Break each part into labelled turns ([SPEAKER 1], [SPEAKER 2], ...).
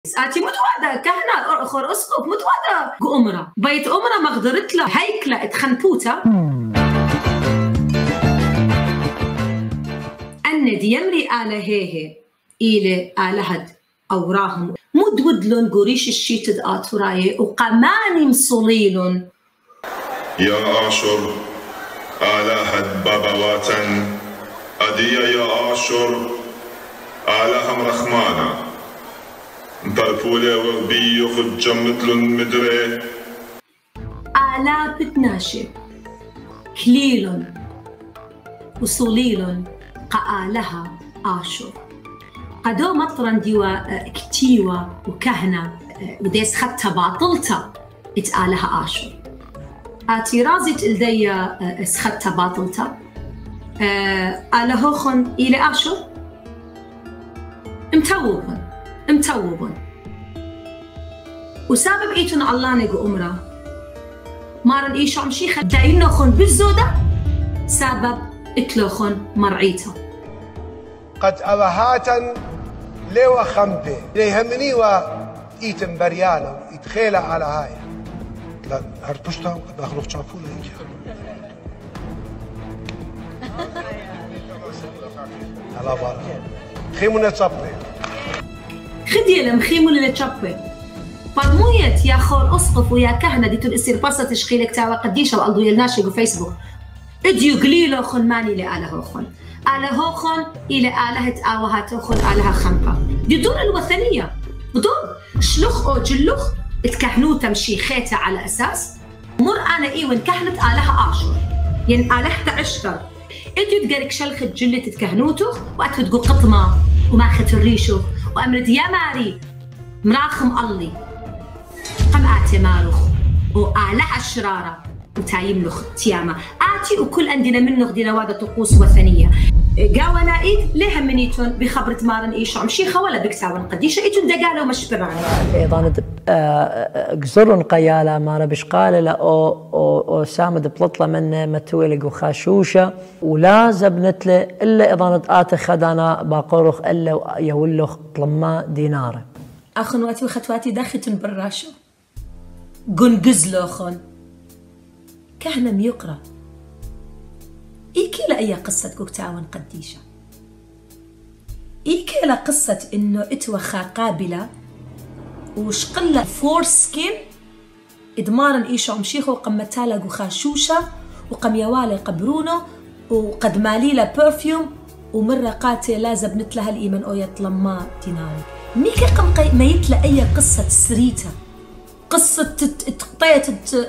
[SPEAKER 1] ساعتي متوادا كهنة أخر أسقف متوادا قمرة بيت أمرة مقدرت له هيكلة اتخنبوتا أن ديمري آله هيه إلى آلهد أوراهم مدودلون قريش الشيتد آتوراي وقماني مصليلون
[SPEAKER 2] يا آشر آلهد بابواتن أدية يا آشر آلهم رخمانا مبرفولة وغبي يخد جمتلن مدري
[SPEAKER 1] آلاف بتناشي كليلون وصليلون قآلها آشر قدو مطرن ديوا كتيوا وكهنة وديس خدتها باطلتا اتآلها آشر آتي رازت الديا اسخدتها باطلتا آلهوخن إلى آشر امتوبن وسبب ايتون الله نيجو أمرا مارن ايشو عمشيخة داينوخن بالزودة سبب اتلوخن مرعيتا
[SPEAKER 3] قد أبهاتا ليوا خمبي ليهمني وإيتم بريانا يتخيل على هاي لا هربشتا بأخلق شافولا هيك على بارا خيمونا تصبي
[SPEAKER 1] خدي لهم خيمونا تصبي فرمويت يا خور أسقف ويا كهنة دي تنقصير بصة تشخيلك تاوى قديشة وقلدو يلناشي وفيسبوك اديو قليلو خن ماني لآلهوخن آلهوخن إلى آلهة آوهاتوخن آلهة خنقة دي دور الوثنية بدور شلوخ أو جلوخ اتكهنوتا مشيخيتا على أساس مر أنا إيوان كهنت آلهة آشر يعني آلهة عشتر اديو تقارك شلخت جلة تكهنوتوخ وأتخد قو قطمة وماخت الريشوخ وأمرت يا ماري مراخم الله قم آتي ماروخ وآلهة الشرارة وتايملخ تياما آتي وكل عندنا منه دينا وادا طقوس وثنية قاونا إيد ليها منيتون بخبرة مارن إيشو عمشيخة ولا بكساون قديشة إيتون دقالة ومشبران
[SPEAKER 4] أيضا قزرن قيالة مارا بشقالة أو سامد بلطلة من متويلق وخاشوشة ولا زبنتله إلا إضانة آتي خدانا باقورخ إلا يولخ طلما دينار
[SPEAKER 1] أخنواتي وختواتي داختن براشو قنقزلوخن كهنم يقرأ إيكي لأي قصة كوكتاون قديشة إيكي لقصة إنه إتوخا قابلة وشقلة فور سكين إدمارن إيشو عمشيخو وقمتالا خاشوشة وقم يوالي قبرونه وقد ماليلا برفيوم ومرة قاتلة زبنت لها الإيمان أو يطلما ديناري ميكي قم ميت لأي قصة سريتا قصة تقطيت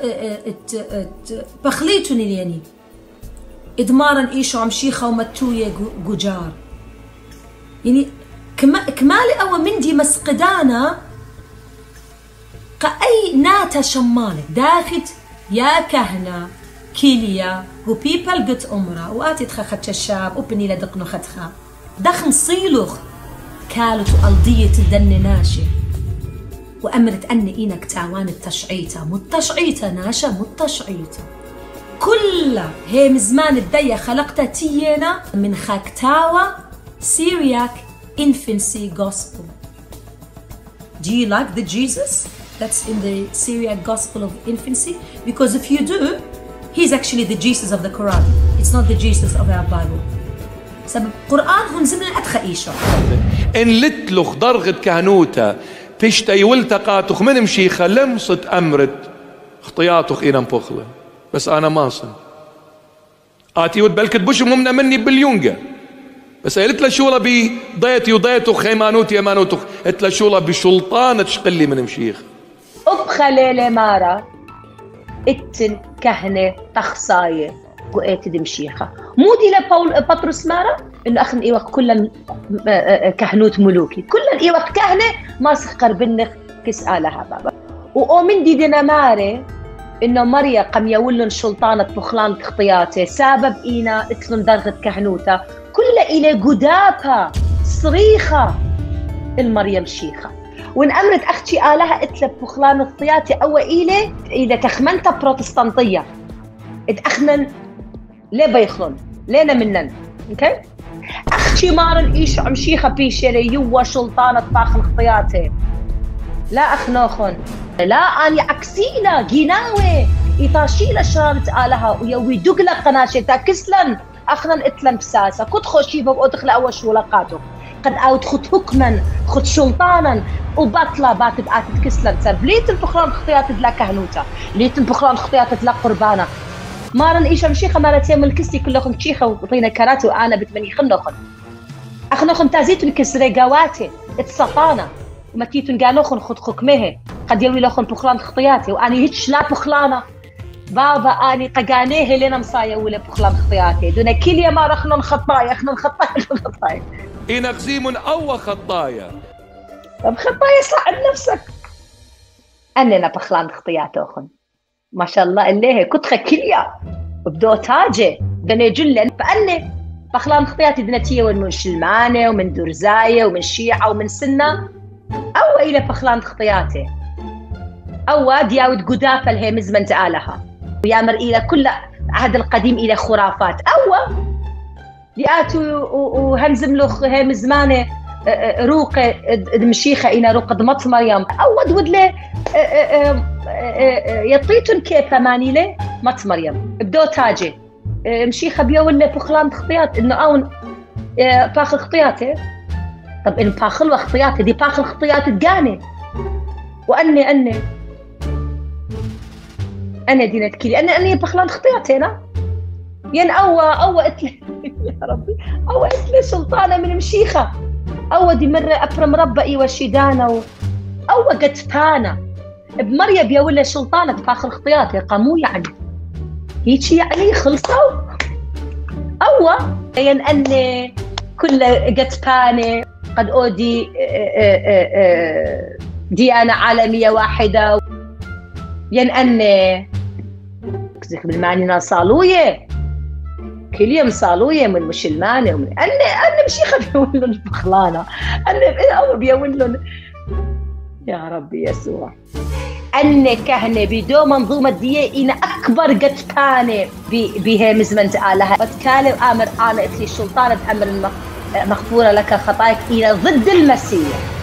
[SPEAKER 1] بخليتوني يعني إدمارن إيشو عمشيخة ومتوية جوجار يعني كمالي أو مندي مسقدانا كأي ناتا شمالك داخت يا كهنة كيليا وبيبل قد أمرا وآتي تخخت الشاب وبني لدقنو خدخا دخن صيلوخ كالت ألضية الدن ناشي وأمرت أن إينك تاوان التشعيطة متشعيطة ناشا متشعيطة كلها هي مزمان الدية خلقتها تيينا من خاكتاوى Syriac infancy gospel. Do you like the Jesus that's in the Syriac gospel of infancy? Because if you do, he's actually the Jesus of the Quran. It's not the Jesus of our Bible. سبب القرآن هم زمن أدخل إيشا
[SPEAKER 5] إن لتلخ درغت كهنوتا بشتي والتقاتخ من مشيخة لمصت أمرت خطياتخ إينا مبخلة بس أنا ماصن آتي ودبلكت بوش ممنع مني باليونجا بس قلت له شو بي ضيتي وضيتخ خيمانوتي يمانوتخ قلت له شو بشلطانة تشقلي من مشيخ
[SPEAKER 6] أبخلي مارا اتن كهنة تخصاية وقيت دي مشيخة مودي لباول بطرس مارا إنه أخن إيوك كلن كهنوت ملوكي كلن إيوك كهنة ما سخر بنخ كسألها بابا وأومن دي ديناماري إنه مريا قم يولن شلطانة بخلان تخطياته سبب إينا اتلن درغت كهنوتا كل إلى قدابها صريخة المريم شيخة وإن أمرت أختي آلها اتلب بخلان الخطياتي أو إلى كخمنتا بروتستانطية اتأخنن ليه بيخلن لينا منن اوكي اختي مارن ايش عم شيخه بيشري يوا شلطانه باخ الخطياتي لا أخنوخن لا أني عكسينا جيناوي إطاشيلا شرارة آلها ويوي دقلة قناشتا كسلن أخنا إتلن بساسة كنت خوشيبا وأدخل أول شولقاتو قد أود خد حكما خد سلطانا وبطلة باتب آتت كسلن سرب ليتن بخلان خطيات دلا كهنوتا ليتن بخلان خطيات دلا قربانا مارن إيشا مشيخة مارتين من الكسي كلهم تشيخة وطينا كراتي وأنا بتمني خنوخن أخنوخن تازيتن كسري قواتي اتسطانا وما تيتن قانوخن خد حكمه قد يوي لوخن بخلان خطياتي وأني هيتش لا بخلانة بابا أني قاقانيه لنا مصايا ولا بخلان خطياتي دون كليا ما رخنن خطايا خطايا
[SPEAKER 5] إن أقزيم أو خطايا
[SPEAKER 6] طب خطايا صعد نفسك أننا بخلان خطياتوخن ما شاء الله اللي كنت كليا وبدو تاجي بني جلن فأني بخلان خطياتي دنتية ومن شلمانة ومن درزاية ومن شيعة ومن سنة أو إلى بخلان خطياتي أو دياود قدافة الهمز من تعالها ويامر إلى كل عهد القديم إلى خرافات أو لآتوا وهمزم له همز مانه روق المشيخة إلى روق دمط مريم أو دود له يطيتن كيف ماني له مط مريم بدو تاجي مشيخة بيو ولا بخلان خطيات إنه أون باخل خطياته طب إن باخل وخطياته دي باخل خطيات تقاني وأني أنا دينت كلي أنا بخلان خطياتي أنا ين أو إتلي يا ربي أو إتلي سلطانة من مشيخة أو دي مرة أبرم ربئي وشيدانة أو قتفانة بمريم يا ولا سلطانة باخل خطياتي قاموا يعني هيك يعني خلصوا أو ين أني كل قتفانة قد أودي ديانة عالمية واحدة ين أني كذلك بالمعنى صالوية كل يوم صالوية من مشلمانة ومن أنا مشيخة بيقولون بخلانة أنا أول بيقولون يا ربي يسوع أن كهنة بدو منظومة دية إن أكبر قتفانة بها مزمنت آلها بتكالم آمر أنا إتلي السلطانة أمر مغفورة لك خطاياك إلى ضد المسيح